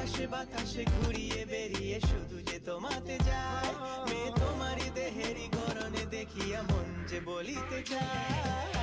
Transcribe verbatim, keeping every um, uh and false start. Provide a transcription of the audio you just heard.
আকাশে বাতাসে ঘুরিয়ে বেরিয়ে শুধু যে তোমাতে যায়, মেয়ে তোমারই দেহেরই গরনে দেখিয়া মন যে বলিতে চায়।